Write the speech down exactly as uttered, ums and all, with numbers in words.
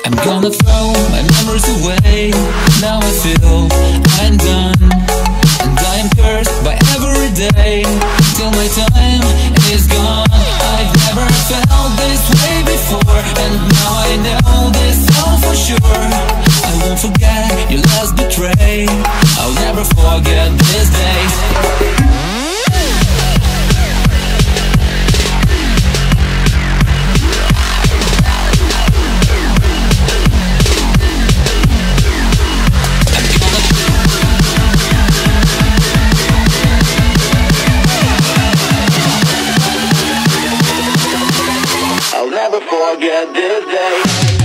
I'm gonna throw my memories away. Now I feel I'm done, and I am cursed by every day till my time is gone. I've never felt this way before, and now I know this all for sure. I won't forget your last betray. I'll never forget this day. I'll never forget this day.